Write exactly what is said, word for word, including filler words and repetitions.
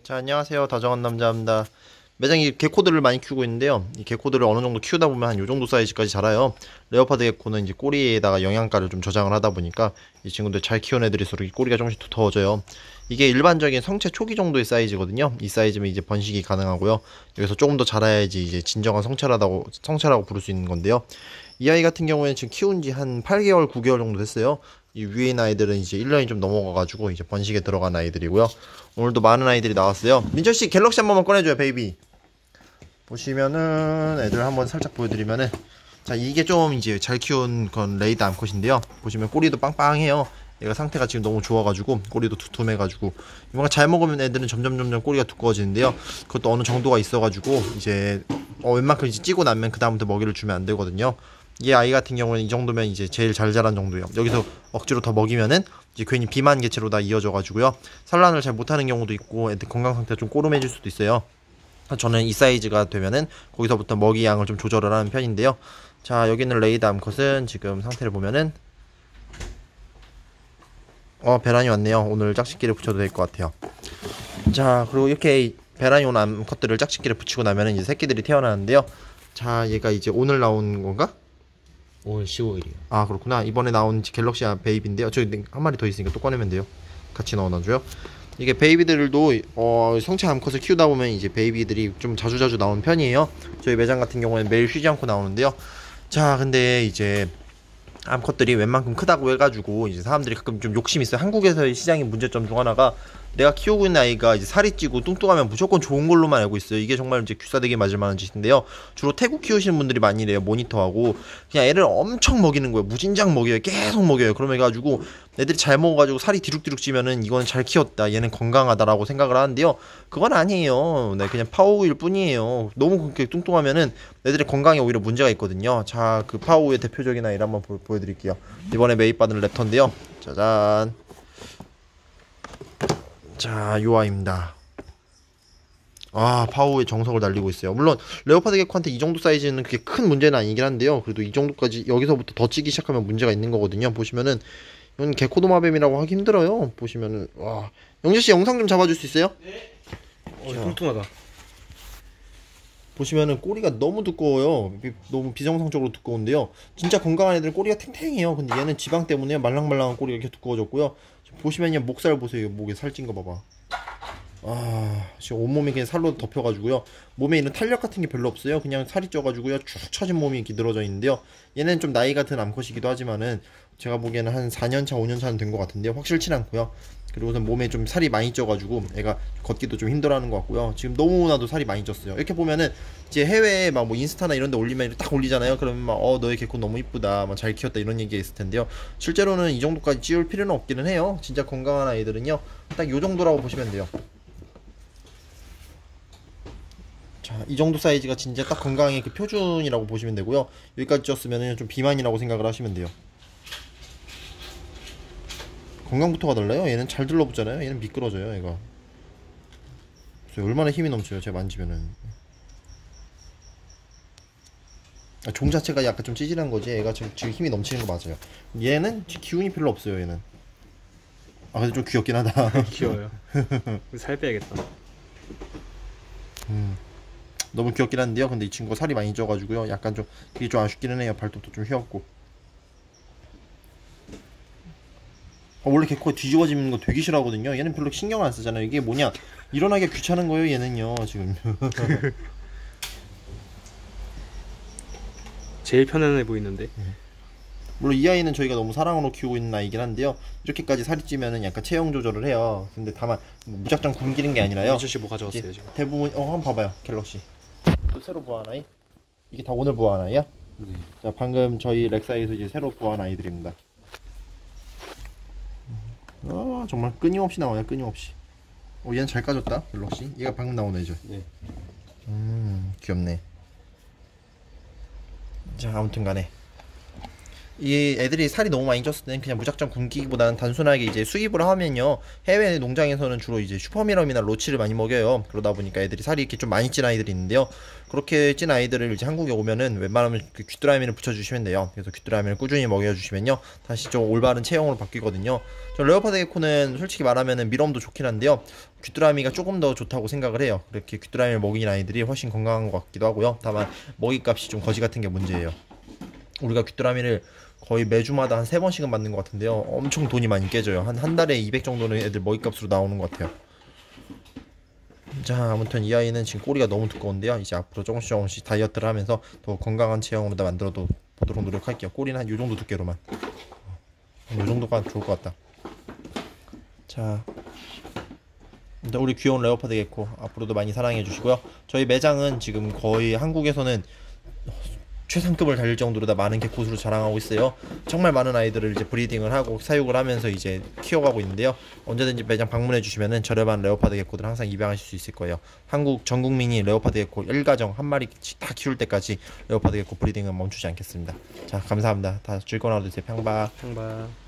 자, 안녕하세요. 다정한 남자입니다. 매장이 개코들을 많이 키우고 있는데요. 이 개코들을 어느 정도 키우다 보면 한 요 정도 사이즈까지 자라요. 레오파드 개코는 이제 꼬리에다가 영양가를 좀 저장을 하다 보니까 이 친구들 잘 키운 애들일수록 이 꼬리가 조금씩 두터워져요. 이게 일반적인 성체 초기 정도의 사이즈거든요. 이 사이즈면 이제 번식이 가능하고요. 여기서 조금 더 자라야지 이제 진정한 성체라고, 성체라고 부를 수 있는 건데요. 이 아이 같은 경우에는 지금 키운 지 한 팔 개월, 구 개월 정도 됐어요. 이 위에 있는 아이들은 이제 일 년이 좀 넘어가가지고 이제 번식에 들어간 아이들이고요. 오늘도 많은 아이들이 나왔어요. 민철씨 갤럭시 한 번만 꺼내줘요, 베이비. 보시면은 애들 한번 살짝 보여드리면은, 자, 이게 좀 이제 잘 키운 건 레이드 암컷인데요. 보시면 꼬리도 빵빵해요. 얘가 상태가 지금 너무 좋아가지고 꼬리도 두툼해가지고 뭔가 잘 먹으면 애들은 점점 점점 꼬리가 두꺼워지는데요. 그것도 어느 정도가 있어가지고 이제 어, 웬만큼 이제 찌고 나면 그 다음부터 먹이를 주면 안 되거든요. 이 아이 같은 경우는 이 정도면 이제 제일 잘 자란 정도예요. 여기서 억지로 더 먹이면은 이제 괜히 비만 개체로 다 이어져가지고요. 산란을 잘 못하는 경우도 있고 애들 건강 상태가 좀 꼬름해질 수도 있어요. 저는 이 사이즈가 되면은 거기서부터 먹이 양을 좀 조절을 하는 편인데요. 자, 여기 있는 레이드 암컷은 지금 상태를 보면은 어 배란이 왔네요. 오늘 짝짓기를 붙여도 될 것 같아요. 자, 그리고 이렇게 배란이 온 암컷들을 짝짓기를 붙이고 나면은 이제 새끼들이 태어나는데요. 자, 얘가 이제 오늘 나온 건가? 오늘 십오일이요. 아, 그렇구나. 이번에 나온 갤럭시 베이비인데요. 저기 한 마리 더 있으니까 또 꺼내면 돼요. 같이 넣어놔줘요. 이게 베이비들도 어, 성체 암컷을 키우다 보면 이제 베이비들이 좀 자주자주 나오는 편이에요. 저희 매장 같은 경우에는 매일 쉬지 않고 나오는데요. 자, 근데 이제 암컷들이 웬만큼 크다고 해가지고 이제 사람들이 가끔 좀 욕심이 있어요. 한국에서의 시장의 문제점 중 하나가 내가 키우고 있는 아이가 이제 살이 찌고 뚱뚱하면 무조건 좋은 걸로만 알고 있어요. 이게 정말 이제 귀싸대기 맞을 만한 짓인데요. 주로 태국 키우시는 분들이 많이 이래요. 모니터하고 그냥 애를 엄청 먹이는 거예요. 무진장 먹여요. 계속 먹여요. 그러면 해가지고 애들이 잘 먹어가지고 살이 디룩디룩 찌면은 이건 잘 키웠다, 얘는 건강하다라고 생각을 하는데요. 그건 아니에요. 네, 그냥 파워우일 뿐이에요. 너무 그렇게 뚱뚱하면은 애들의 건강에 오히려 문제가 있거든요. 자, 그 파워우의 대표적인 아이를 한번 보, 보여드릴게요. 이번에 매입받은 랩터인데요. 짜잔. 자, 요 아이입니다. 아, 파워의 정석을 날리고 있어요. 물론 레오파드 개코한테 이 정도 사이즈는 그게 큰 문제는 아니긴 한데요. 그래도 이 정도까지 여기서부터 더 찌기 시작하면 문제가 있는 거거든요. 보시면은 이건 개코도마뱀이라고 하기 힘들어요. 보시면은 와, 영재씨 영상 좀 잡아줄 수 있어요? 네. 어, 뚱뚱하다. 보시면은 꼬리가 너무 두꺼워요. 너무 비정상적으로 두꺼운데요. 진짜 건강한 애들은 꼬리가 탱탱해요. 근데 얘는 지방 때문에 말랑말랑한 꼬리가 이렇게 두꺼워졌고요. 보시면요, 목살 보세요. 목에 살찐 거 봐봐. 아, 지금 온몸이 그냥 살로 덮여가지고요. 몸에 있는 탄력 같은 게 별로 없어요. 그냥 살이 쪄가지고요. 축 처진 몸이 이렇게 늘어져 있는데요. 얘는 좀 나이 같은 암컷이기도 하지만은 제가 보기에는 한 사 년 차, 오 년 차는 된 것 같은데요. 확실치 않고요. 그리고 우선 몸에 좀 살이 많이 쪄가지고 애가 걷기도 좀 힘들어하는 것 같고요. 지금 너무나도 살이 많이 쪘어요. 이렇게 보면은 이제 해외에 막 뭐 인스타나 이런 데 올리면 딱 올리잖아요. 그러면 막 어, 너의 개코 너무 이쁘다, 막 잘 키웠다, 이런 얘기가 있을 텐데요. 실제로는 이 정도까지 찌울 필요는 없기는 해요. 진짜 건강한 아이들은요, 딱 요 정도라고 보시면 돼요. 자, 이 정도 사이즈가 진짜 딱 건강의 그 표준이라고 보시면 되고요. 여기까지 쪘으면 좀 비만이라고 생각을 하시면 돼요. 건강부터가 달라요. 얘는 잘 들러붙잖아요. 얘는 미끄러져요, 얘가. 얼마나 힘이 넘쳐요, 제가 만지면은. 아, 종 자체가 약간 좀 찌질한 거지. 얘가 지금, 지금 힘이 넘치는 거 맞아요. 얘는 기운이 별로 없어요, 얘는. 아, 근데 좀 귀엽긴 하다. 귀여워요. 살 빼야겠다. 음, 너무 귀엽긴 한데요. 근데 이 친구가 살이 많이 쪄가지고요. 약간 좀, 그게 좀 아쉽기는 해요. 발톱도 좀 휘었고. 어, 원래 개코가 뒤집어지는 거 되게 싫어하거든요. 얘는 별로 신경 안 쓰잖아요. 이게 뭐냐, 일어나기 귀찮은 거예요, 얘는요, 지금. 제일 편안해 보이는데. 물론 이 아이는 저희가 너무 사랑으로 키우고 있는 아이긴 한데요. 이렇게까지 살이 찌면은 약간 체형 조절을 해요. 근데 다만 뭐 무작정 굶기는 게 아니라요. 민철씨 뭐 가져왔어요 지금? 대부분 어 한번 봐봐요, 갤럭시. 또 새로 부화한 아이? 이게 다 오늘 부화한 아이야? 네. 자, 방금 저희 렉사이에서 이제 새로 부화한 아이들입니다. 아, 정말 끊임없이 나와요, 끊임없이. 어, 얘는 잘 까졌다, 갤럭시. 얘가 방금 나온 애죠. 네. 음, 귀엽네. 자, 아무튼 간에 이 애들이 살이 너무 많이 쪘을 때는 그냥 무작정 굶기기보다는 단순하게 이제 수입을 하면요, 해외 농장에서는 주로 이제 슈퍼미럼이나 로치를 많이 먹여요. 그러다 보니까 애들이 살이 이렇게 좀 많이 찐 아이들이 있는데요, 그렇게 찐 아이들을 이제 한국에 오면은 웬만하면 그 귀뚜라미를 붙여주시면 돼요. 그래서 귀뚜라미를 꾸준히 먹여주시면요, 다시 좀 올바른 체형으로 바뀌거든요. 저 레오파드 게코는 솔직히 말하면은 미럼도 좋긴 한데요, 귀뚜라미가 조금 더 좋다고 생각을 해요. 그렇게 귀뚜라미를 먹인 아이들이 훨씬 건강한 것 같기도 하고요. 다만 먹이값이 좀 거지 같은 게 문제예요. 우리가 귀뚜라미를 거의 매주마다 한 세 번씩은 받는 것 같은데요, 엄청 돈이 많이 깨져요. 한 한 달에 이백 정도는 애들 먹이값으로 나오는 것 같아요. 자, 아무튼 이 아이는 지금 꼬리가 너무 두꺼운데요, 이제 앞으로 조금씩 조금씩 다이어트를 하면서 더 건강한 체형으로 다 만들어 보도록 노력할게요. 꼬리는 한 요 정도 두께로만. 요 정도가 좋을 것 같다. 자, 일단 우리 귀여운 레오파드 게코 앞으로도 많이 사랑해 주시고요. 저희 매장은 지금 거의 한국에서는 최상급을 달릴 정도로 다 많은 개코수로 자랑하고 있어요. 정말 많은 아이들을 이제 브리딩을 하고 사육을 하면서 이제 키워가고 있는데요, 언제든지 매장 방문해 주시면은 저렴한 레오파드 개코들 항상 입양하실 수 있을 거예요. 한국 전 국민이 레오파드 개코 일 가정 한 마리씩 다 키울 때까지 레오파드 개코 브리딩은 멈추지 않겠습니다. 자, 감사합니다. 다 즐거운 하루 되세요. 평박. 평바.